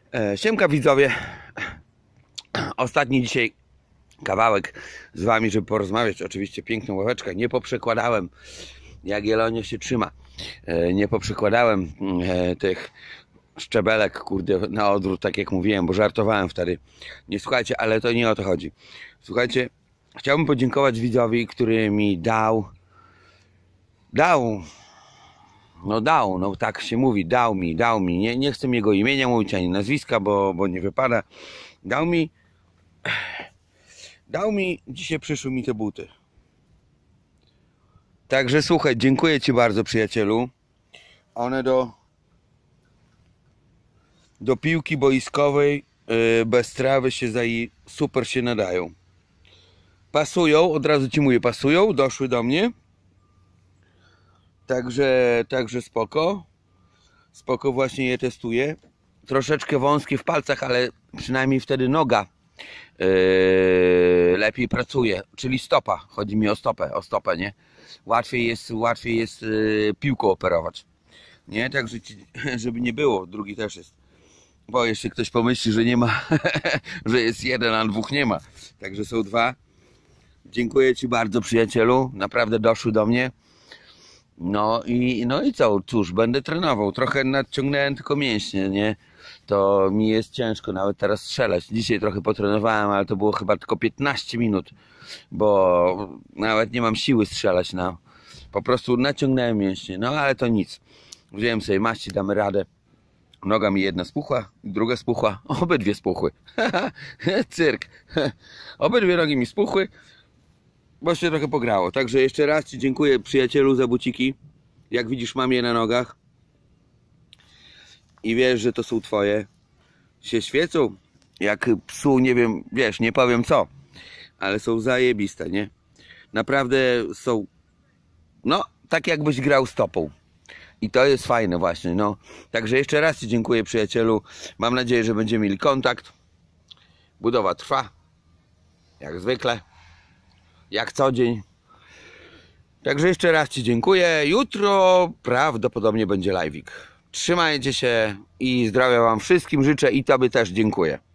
Siemka widzowie. Ostatni dzisiaj kawałek z wami, żeby porozmawiać. Oczywiście piękną ławeczkę. Nie poprzekładałem, jak Jelonia się trzyma. Nie poprzekładałem tych szczebelek, kurde, na odwrót, tak jak mówiłem, bo żartowałem wtedy. Nie słuchajcie, ale to nie o to chodzi. Słuchajcie, chciałbym podziękować widzowi, który mi dał, no tak się mówi, dał mi, nie chcę jego imienia mówić, ani nazwiska, bo nie wypada. Dał mi, dzisiaj przyszły mi te buty. Także słuchaj, dziękuję ci bardzo, przyjacielu. One do piłki boiskowej bez trawy super się nadają. Pasują, od razu ci mówię, pasują, doszły do mnie. Także spoko, właśnie je testuję. Troszeczkę wąskie w palcach, ale przynajmniej wtedy noga lepiej pracuje, czyli stopa. Chodzi mi o stopę, nie? Łatwiej jest piłką operować, nie? Także żeby nie było, drugi też jest. Bo jeszcze ktoś pomyśli, że nie ma, że jest jeden, a dwóch nie ma. Także są dwa. Dziękuję ci bardzo, przyjacielu. Naprawdę doszły do mnie. No i co? Cóż, będę trenował. Trochę nadciągnąłem tylko mięśnie, nie? To mi jest ciężko nawet teraz strzelać. Dzisiaj trochę potrenowałem, ale to było chyba tylko 15 minut, bo nawet nie mam siły strzelać. No. Po prostu naciągnąłem mięśnie. No ale to nic. Wziąłem sobie maści, damy radę. Noga mi jedna spuchła, druga spuchła. Obydwie spuchły. Cyrk. Obydwie nogi mi spuchły, bo się trochę pograło. Także jeszcze raz ci dziękuję, przyjacielu, za buciki. Jak widzisz, mam je na nogach. I wiesz, że to są twoje. Się świecą jak psu, nie wiem, wiesz, nie powiem co. Ale są zajebiste, nie? Naprawdę są, no, tak jakbyś grał stopą. I to jest fajne właśnie, no. Także jeszcze raz ci dziękuję, przyjacielu. Mam nadzieję, że będziemy mieli kontakt. Budowa trwa. Jak zwykle. Jak co dzień. Także jeszcze raz ci dziękuję. Jutro prawdopodobnie będzie live'ik. Trzymajcie się i zdrowia wam wszystkim życzę i tobie też dziękuję.